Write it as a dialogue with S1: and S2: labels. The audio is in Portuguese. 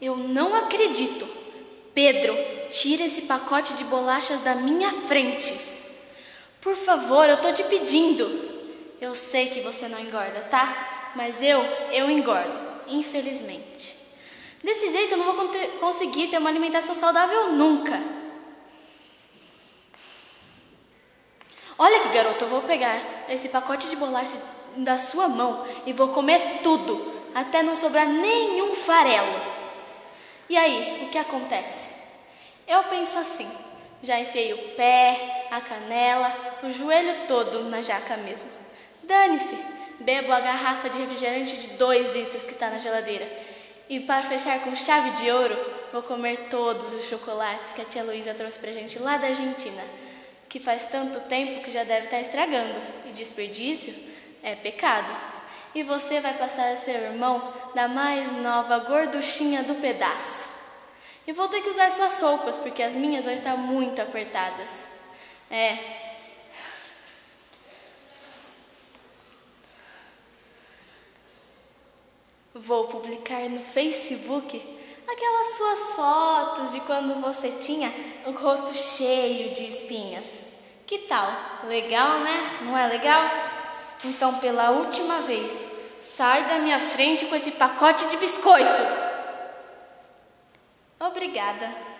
S1: Eu não acredito. Pedro, tira esse pacote de bolachas da minha frente. Por favor, eu tô te pedindo. Eu sei que você não engorda, tá? Mas eu engordo, infelizmente. Desse jeito eu não vou conseguir ter uma alimentação saudável nunca. Olha aqui, garoto, eu vou pegar esse pacote de bolacha da sua mão e vou comer tudo, até não sobrar nenhum farelo. E aí, o que acontece? Eu penso assim, já enfiei o pé, a canela, o joelho todo na jaca mesmo. Dane-se, bebo a garrafa de refrigerante de 2 litros que está na geladeira. E para fechar com chave de ouro, vou comer todos os chocolates que a tia Luísa trouxe pra gente lá da Argentina, que faz tanto tempo que já deve estar estragando, e desperdício é pecado. E você vai passar a ser irmão da mais nova gorduchinha do pedaço. E vou ter que usar suas roupas, porque as minhas vão estar muito apertadas. Vou publicar no Facebook aquelas suas fotos de quando você tinha o rosto cheio de espinhas. Que tal? Legal, né? Não é legal? Então, pela última vez, sai da minha frente com esse pacote de biscoito. Obrigada.